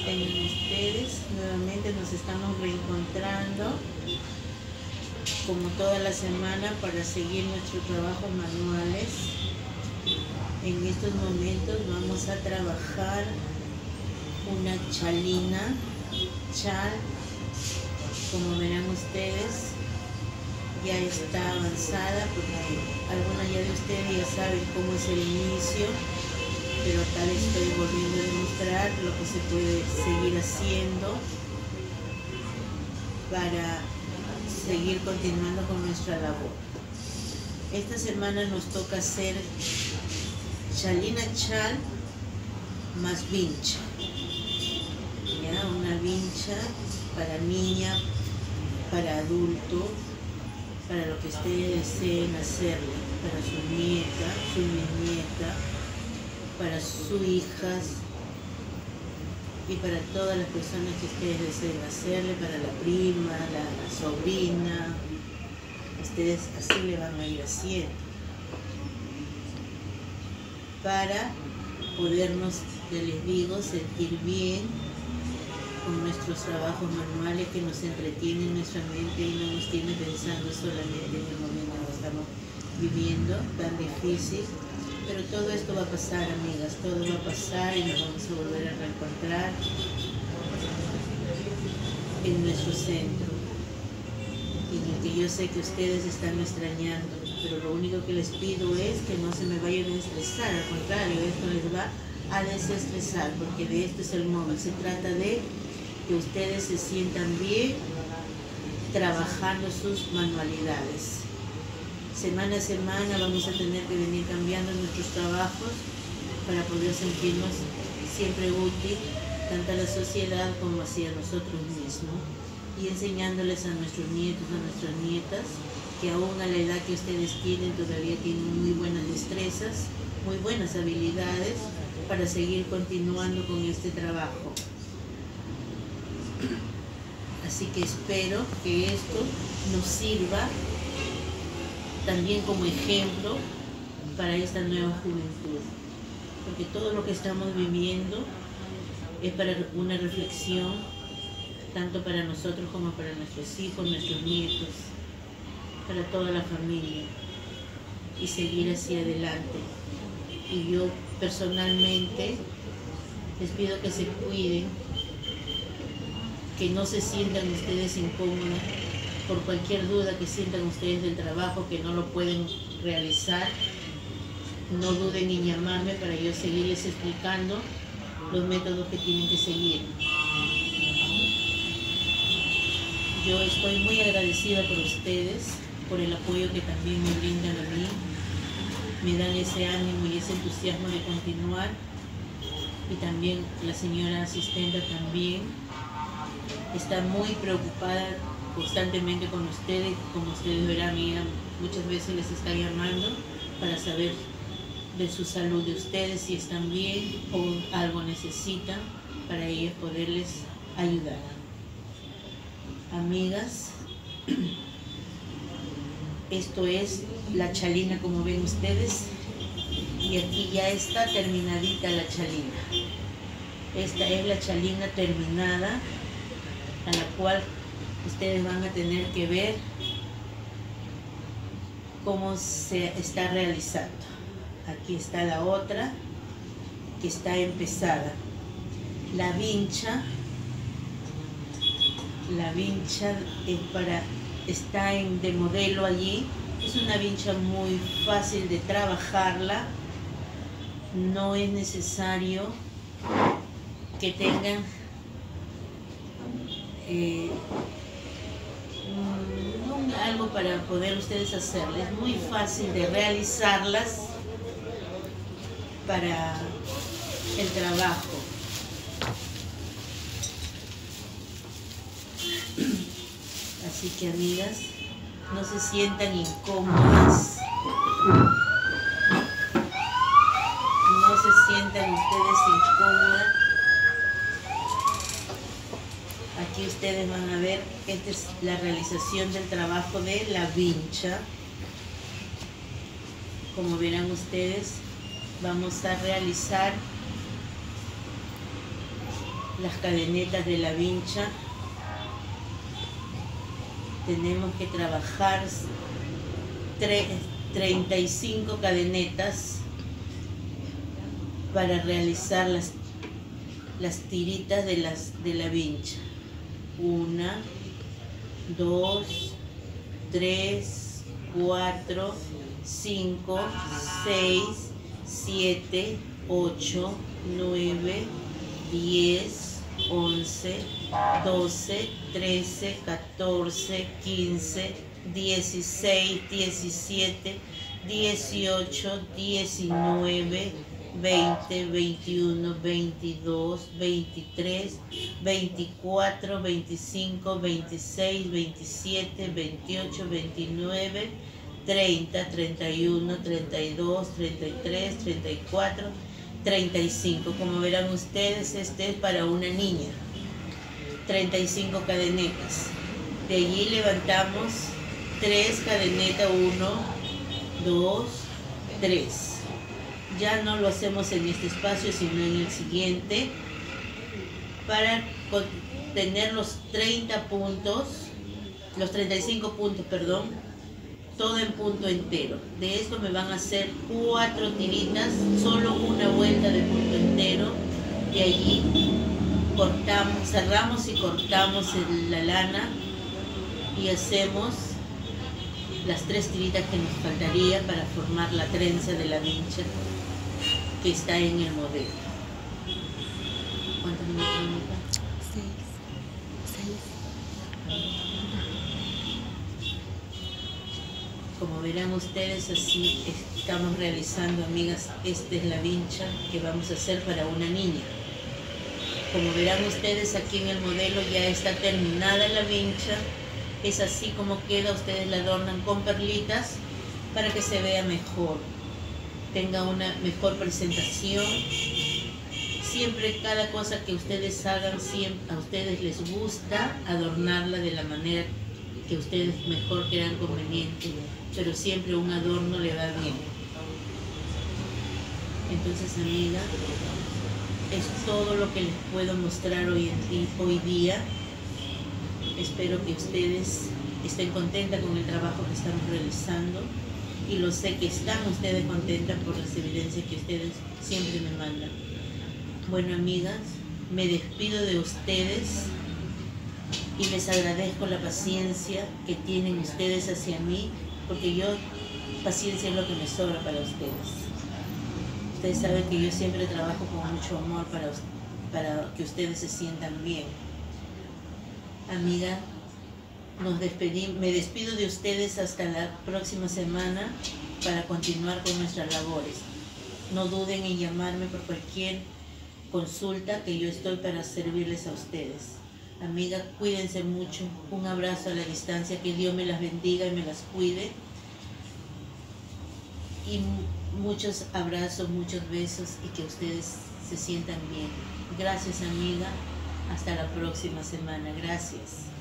tengan ustedes. Nuevamente nos estamos reencontrando como toda la semana para seguir nuestros trabajos manuales. En estos momentos vamos a trabajar una chalina, chal, como verán ustedes, ya está avanzada porque algunas ya de ustedes ya saben cómo es el inicio, pero acá les estoy volviendo a demostrar lo que se puede seguir haciendo para seguir continuando con nuestra labor. Esta semana nos toca hacer chalina chal más vincha, ¿ya? Una vincha para niña, para adulto, para lo que ustedes deseen hacerle, para su nieta, su bisnieta, para sus hijas y para todas las personas que ustedes deseen hacerle, para la prima, la sobrina. Ustedes así le van a ir haciendo para podernos, ya les digo, sentir bien con nuestros trabajos manuales que nos entretienen nuestra mente y no nos tienen pensando solamente en el momento que estamos viviendo tan difícil. Pero todo esto va a pasar, amigas, todo va a pasar y nos vamos a volver a reencontrar en nuestro centro, en el que yo sé que ustedes están extrañando, pero lo único que les pido es que no se me vayan a estresar, al contrario, esto les va a desestresar, porque de esto es el móvil. Se trata de que ustedes se sientan bien trabajando sus manualidades. Semana a semana vamos a tener que venir cambiando nuestros trabajos para poder sentirnos siempre útil tanto a la sociedad como hacia nosotros mismos, y enseñándoles a nuestros nietos, a nuestras nietas, que aún a la edad que ustedes tienen todavía tienen muy buenas destrezas, muy buenas habilidades para seguir continuando con este trabajo. Así que espero que esto nos sirva también como ejemplo para esta nueva juventud, porque todo lo que estamos viviendo es para una reflexión, tanto para nosotros como para nuestros hijos, nuestros nietos, para toda la familia, y seguir hacia adelante. Y yo personalmente les pido que se cuiden, que no se sientan ustedes incómodos por cualquier duda que sientan ustedes del trabajo, que no lo pueden realizar. No duden en llamarme para yo seguirles explicando los métodos que tienen que seguir. Yo estoy muy agradecida por ustedes, por el apoyo que también me brindan a mí, me dan ese ánimo y ese entusiasmo de continuar, y también la señora asistenta también está muy preocupada constantemente con ustedes. Como ustedes verán, ella muchas veces les está llamando para saber de su salud de ustedes, si están bien o algo necesitan, para ellos poderles ayudar. Amigas, esto es la chalina, como ven ustedes, y aquí ya está terminadita la chalina. Esta es la chalina terminada, a la cual ustedes van a tener que ver cómo se está realizando. Aquí está la otra que está empezada. La vincha es está de modelo allí. Es una vincha muy fácil de trabajarla. No es necesario que tengan algo para poder ustedes hacerla. Es muy fácil de realizarlas para el trabajo. Así que, amigas, no se sientan incómodas, no se sientan ustedes incómodas. Aquí ustedes van a ver, esta es la realización del trabajo de la vincha. Como verán ustedes, vamos a realizar las cadenetas de la vincha. Tenemos que trabajar 35 cadenetas para realizar las tiritas de la vincha. 1, 2, 3, 4, 5, 6, 7, 8, 9, 10, 11, 12, 13, 14, 15, 16, 17, 18, 19, 20, 21, 22, 23, 24, 25, 26, 27, 28, 29, 30, 31, 32, 33, 34, 35. Como verán ustedes, este es para una niña. 35 cadenetas. De allí levantamos 3 cadenetas, 1, 2, 3. Ya no lo hacemos en este espacio, sino en el siguiente, para tener los 30 puntos, los 35 puntos, perdón, todo en punto entero. De esto me van a hacer 4 tiritas, solo una vuelta de punto entero. De allí cortamos, cerramos y cortamos la lana y hacemos las 3 tiritas que nos faltaría para formar la trenza de la vincha que está en el modelo. ¿Cuántos minutos nos da? 6. Como verán ustedes, así estamos realizando, amigas. Esta es la vincha que vamos a hacer para una niña. Como verán ustedes, aquí en el modelo ya está terminada la vincha. Es así como queda. Ustedes la adornan con perlitas para que se vea mejor, tenga una mejor presentación. Siempre cada cosa que ustedes hagan, siempre a ustedes les gusta adornarla de la manera que ustedes mejor crean conveniente, pero siempre un adorno le va bien. Entonces, amiga, es todo lo que les puedo mostrar hoy día. Espero que ustedes estén contentas con el trabajo que estamos realizando, y lo sé que están ustedes contentas por las evidencias que ustedes siempre me mandan. Bueno, amigas, me despido de ustedes y les agradezco la paciencia que tienen ustedes hacia mí, porque paciencia es lo que me sobra para ustedes. Ustedes saben que yo siempre trabajo con mucho amor para que ustedes se sientan bien. Amiga, me despido de ustedes hasta la próxima semana para continuar con nuestras labores. No duden en llamarme por cualquier consulta, que yo estoy para servirles a ustedes. Amiga, cuídense mucho. Un abrazo a la distancia. Que Dios me las bendiga y me las cuide. Y muchos abrazos, muchos besos, y que ustedes se sientan bien. Gracias, amiga. Hasta la próxima semana. Gracias.